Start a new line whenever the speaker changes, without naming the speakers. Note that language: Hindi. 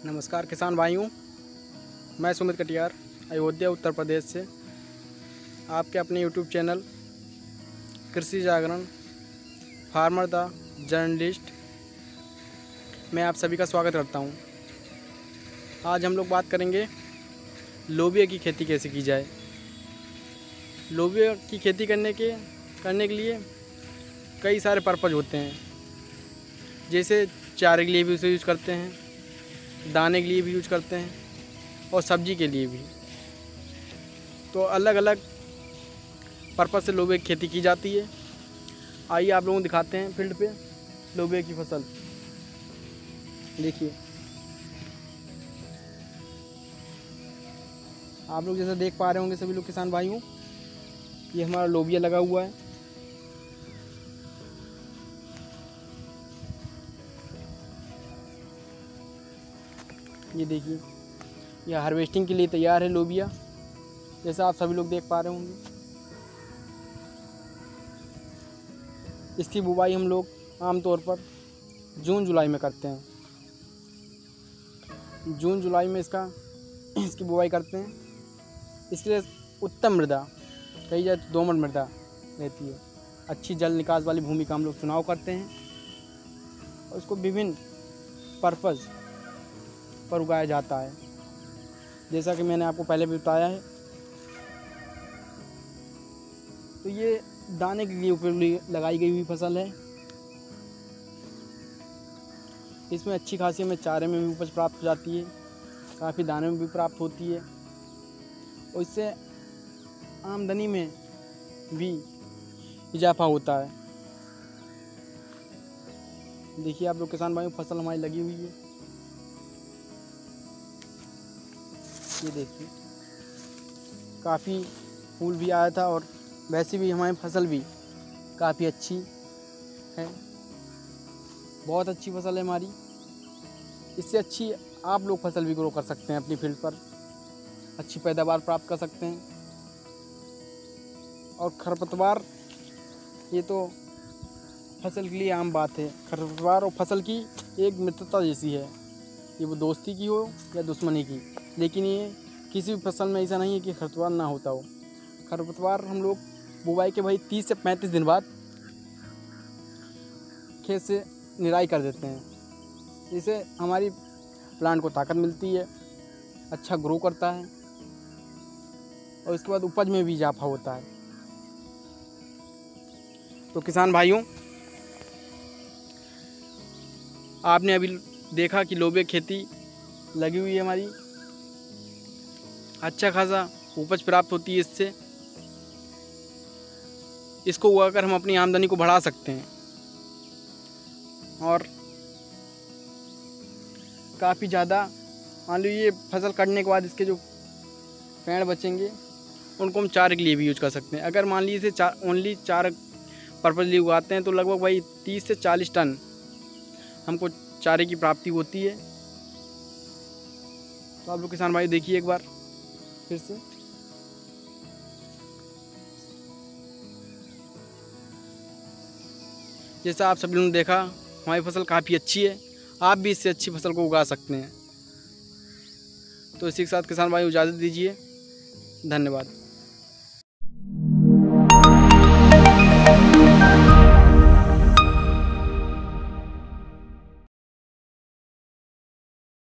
नमस्कार किसान भाइयों, मैं सुमित कटियार अयोध्या उत्तर प्रदेश से आपके अपने यूट्यूब चैनल कृषि जागरण फार्मर द जर्नलिस्ट में आप सभी का स्वागत करता हूं। आज हम लोग बात करेंगे लोबिया की खेती कैसे की जाए। लोबिया की खेती करने के लिए कई सारे पर्पज़ होते हैं, जैसे चारे के लिए भी उसे यूज़ करते हैं, दाने के लिए भी यूज़ करते हैं और सब्जी के लिए भी। तो अलग अलग पर्पज़ से लोबिया की खेती की जाती है। आइए आप लोगों को दिखाते हैं फील्ड पे लोबिया की फसल। देखिए, आप लोग जैसे देख पा रहे होंगे सभी लोग किसान भाइयों, ये हमारा लोबिया लगा हुआ है। ये देखिए, यह हार्वेस्टिंग के लिए तैयार है लोबिया, जैसा आप सभी लोग देख पा रहे होंगे। इसकी बुवाई हम लोग आमतौर पर जून जुलाई में करते हैं। जून जुलाई में इसकी बुवाई करते हैं। इसके लिए उत्तम मृदा, कही जाए तो दोमट मृदा रहती है। अच्छी जल निकास वाली भूमि का हम लोग चुनाव करते हैं और उसको विभिन्न पर्पज़ पर उगाया जाता है, जैसा कि मैंने आपको पहले भी बताया है। तो ये दाने के लिए उपयोगी लगाई गई हुई फसल है। इसमें अच्छी खासी हमें चारे में भी उपज प्राप्त हो जाती है, काफ़ी दाने में भी प्राप्त होती है और इससे आमदनी में भी इजाफा होता है। देखिए आप लोग किसान भाइयों, फसल हमारी लगी हुई है। ये देखिए, काफ़ी फूल भी आया था और वैसे भी हमारी फसल भी काफ़ी अच्छी है, बहुत अच्छी फसल है हमारी। इससे अच्छी आप लोग फसल भी ग्रो कर सकते हैं, अपनी फील्ड पर अच्छी पैदावार प्राप्त कर सकते हैं। और खरपतवार, ये तो फसल के लिए आम बात है। खरपतवार और फसल की एक मित्रता जैसी है, ये वो दोस्ती की हो या दुश्मनी की, लेकिन ये किसी भी फसल में ऐसा नहीं है कि खरपतवार ना होता हो। खरपतवार हम लोग बुवाई के 30 से 35 दिन बाद खेत से निराई कर देते हैं। इससे हमारी प्लांट को ताकत मिलती है, अच्छा ग्रो करता है और इसके बाद उपज में भी इजाफा होता है। तो किसान भाइयों, आपने अभी देखा कि लोबिया खेती लगी हुई है हमारी, अच्छा खासा उपज प्राप्त होती है इससे। इसको उगाकर हम अपनी आमदनी को बढ़ा सकते हैं और काफ़ी ज़्यादा, मान लीजिए ये फसल कटने के बाद इसके जो पेड़ बचेंगे उनको हम चारे के लिए भी यूज कर सकते हैं। अगर मान लीजिए इसे ओनली चारा पर्पज़ लिए उगाते हैं तो लगभग 30 से 40 टन हमको चारे की प्राप्ति होती है। तो आप लोग किसान भाई देखिए एक बार फिर से, जैसा आप सभी लोगों ने देखा, हमारी फसल काफ़ी अच्छी है। आप भी इससे अच्छी फसल को उगा सकते हैं। तो इसी के साथ किसान भाई इजाज़त दीजिए। धन्यवाद।